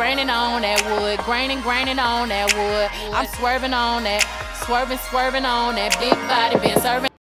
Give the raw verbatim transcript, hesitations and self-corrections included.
graining on that wood, graining, graining on that wood. I'm swerving on that, swerving, swerving on that big body, been serving.